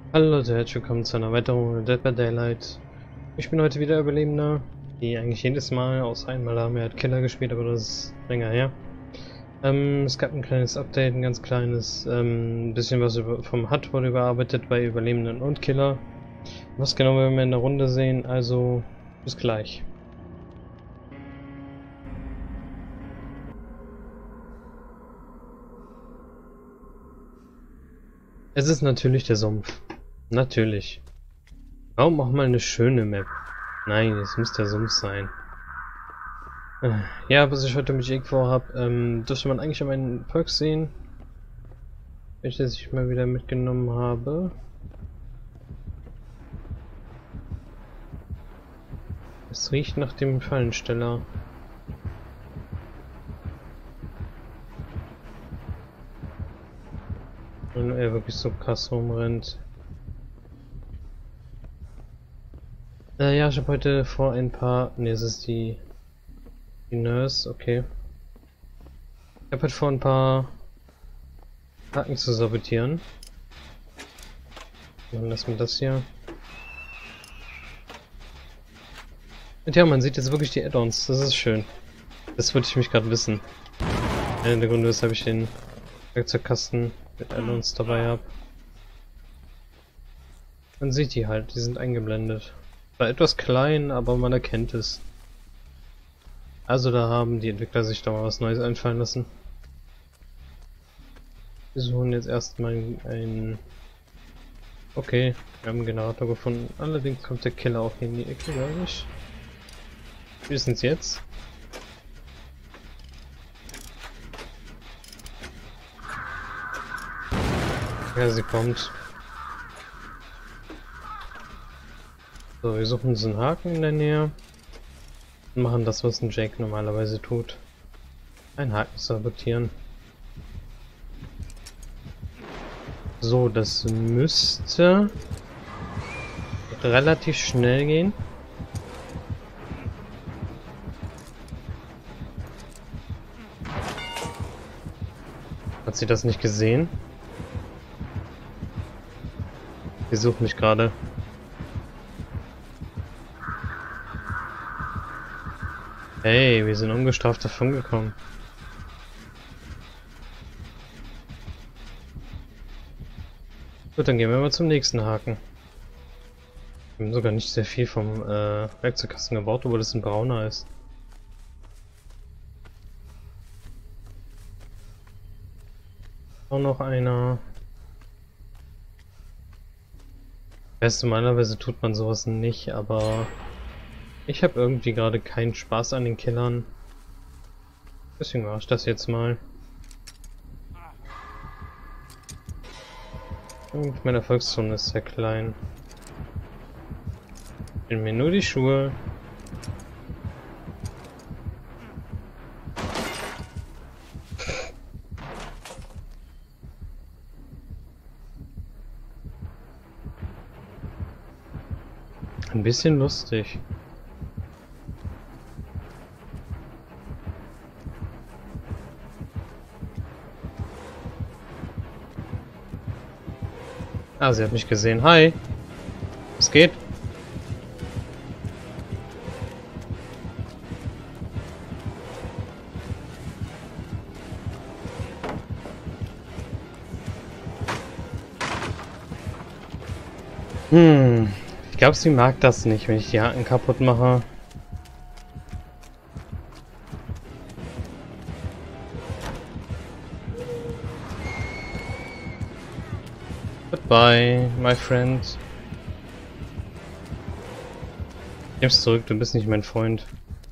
Hallo Leute, herzlich willkommen zu einer weiteren Runde Dead by Daylight. Ich bin heute wieder Überlebender, wie eigentlich jedes Mal, außer einmal haben wir halt Killer gespielt, aber das ist länger her. Es gab ein kleines Update, ein ganz kleines, bisschen was vom HUD wurde überarbeitet bei Überlebenden und Killer. Was genau werden wir in der Runde sehen, also bis gleich. Es ist natürlich der Sumpf. Natürlich. Warum auch mal eine schöne Map? Nein, es muss der Sumpf sein. Ja, was ich heute mit Jake vorhab, dürfte man eigentlich an meinen Perks sehen, welches ich mal wieder mitgenommen habe. Es riecht nach dem Fallensteller. Wenn er wirklich so krass rumrennt. Ja, ich habe heute vor ein paar... Ne, es ist die Nurse, okay. Ich habe heute vor ein paar Haken zu sabotieren. Dann lassen wir das hier. Und ja, man sieht jetzt wirklich die Add-ons, das ist schön. Das wollte ich mich gerade wissen. Einer der Gründe, weshalb ich den Werkzeugkasten mit Add-ons dabei habe. Man sieht die halt, die sind eingeblendet. War etwas klein, aber man erkennt es. Also da haben die Entwickler sich da mal was Neues einfallen lassen. Wir suchen jetzt erstmal einen... Okay, wir haben einen Generator gefunden. Allerdings kommt der Killer auch hier in die Ecke, glaube ich. Wir wissen es jetzt. Ja, sie kommt. So, wir suchen uns einen Haken in der Nähe. Und machen das, was ein Jake normalerweise tut. Einen Haken sabotieren. So, das müsste relativ schnell gehen. Hat sie das nicht gesehen? Sie sucht mich gerade. Hey, wir sind ungestraft davon gekommen. Gut, dann gehen wir mal zum nächsten Haken. Wir haben sogar nicht sehr viel vom Werkzeugkasten gebaut, obwohl das ein brauner ist. Auch noch einer. Normalerweise tut man sowas nicht, aber ich habe irgendwie gerade keinen Spaß an den Killern. Deswegen mache ich das jetzt mal. Und meine Erfolgszone ist sehr klein. Bin mir nur die Schuhe. Ein bisschen lustig. Ah, sie hat mich gesehen. Hi. Was geht? Ich glaube, sie mag das nicht, wenn ich die Haken kaputt mache. Goodbye, my friend. Nimm's zurück, du bist nicht mein Freund.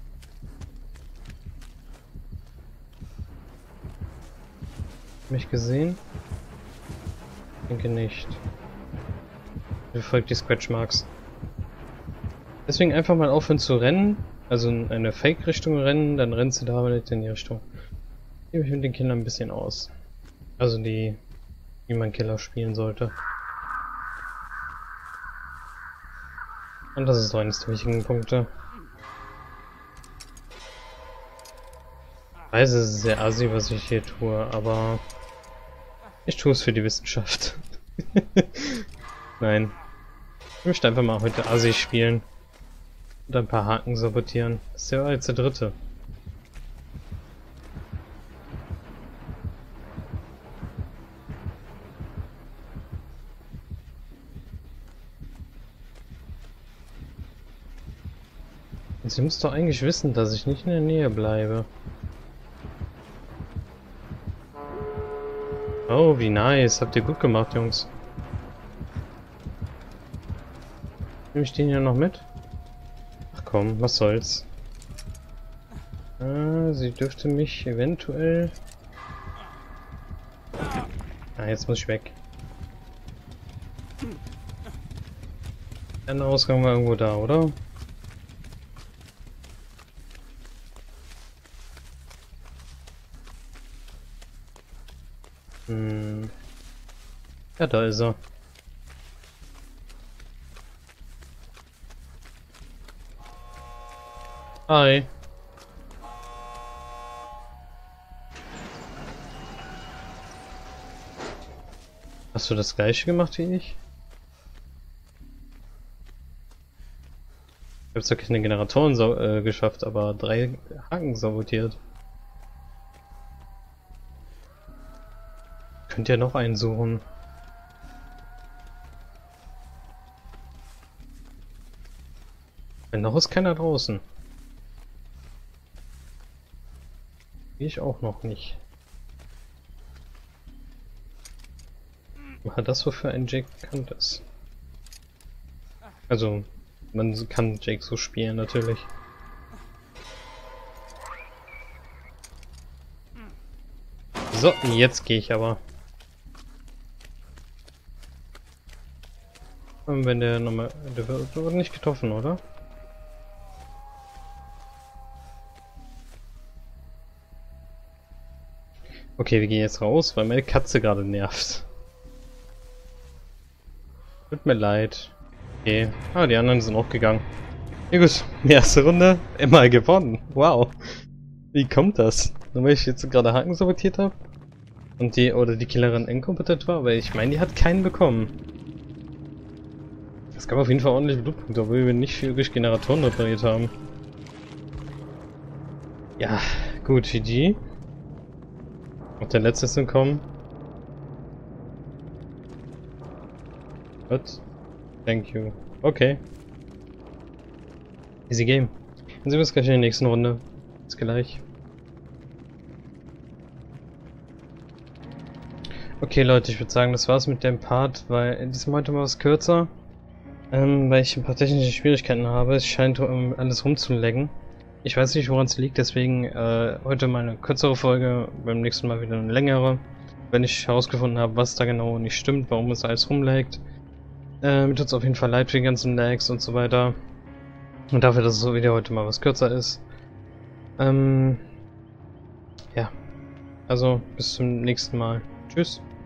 Mich gesehen? Ich denke nicht. Befolgt die Scratch Marks. Deswegen einfach mal aufhören zu rennen, also in eine Fake-Richtung rennen, dann rennt sie da nicht in die Richtung. Gebe ich mit den Kindern ein bisschen aus. Also wie man Killer spielen sollte. Und das ist so eines der wichtigen Punkte. Ich weiß, es ist sehr assi, was ich hier tue, aber ich tue es für die Wissenschaft. Nein. Ich möchte einfach mal heute Assi spielen. Und ein paar Haken sabotieren. Das ist ja jetzt der dritte. Sie muss doch eigentlich wissen, dass ich nicht in der Nähe bleibe. Oh, wie nice. Habt ihr gut gemacht, Jungs. Nehme ich den ja noch mit? Ach komm, was soll's. Sie dürfte mich eventuell... jetzt muss ich weg. Der Ausgang war irgendwo da, oder? Ja, da ist er. Hi. Hast du das gleiche gemacht wie ich? Ich habe zwar keine Generatoren geschafft, aber 3 Haken sabotiert. Könnt ihr noch einen suchen? Wenn noch ist keiner draußen. Ich auch noch nicht. War das wofür ein Jake bekannt ist? Also, man kann Jake so spielen natürlich. So, jetzt gehe ich aber. Und wenn der nochmal... Der wird nicht getroffen, oder? Okay, wir gehen jetzt raus, weil meine Katze gerade nervt. Tut mir leid. Okay. Die anderen sind auch gegangen. Ja gut, die erste Runde immer gewonnen. Wow. Wie kommt das? Nur weil ich jetzt gerade Haken sabotiert habe? Und die Killerin inkompetent war? Weil ich meine, die hat keinen bekommen. Es gab auf jeden Fall ordentlich Blutpunkte, obwohl wir nicht viel durch Generatoren repariert haben. Ja, gut, GG. Auch der letzte ist entkommen. What? Thank you. Okay. Easy game. Dann sehen wir uns gleich in der nächsten Runde. Bis gleich. Okay Leute, ich würde sagen, das war's mit dem Part, weil diesmal heute mal was kürzer. Weil ich ein paar technische Schwierigkeiten habe. Es scheint alles rumzulecken. Ich weiß nicht, woran es liegt, deswegen heute mal eine kürzere Folge, beim nächsten Mal wieder eine längere. Wenn ich herausgefunden habe, was da genau nicht stimmt, warum es alles rumlaggt. Mir tut es auf jeden Fall leid für die ganzen Lags und so weiter. Und dafür, dass das Video heute mal was kürzer ist. Ja, also bis zum nächsten Mal. Tschüss.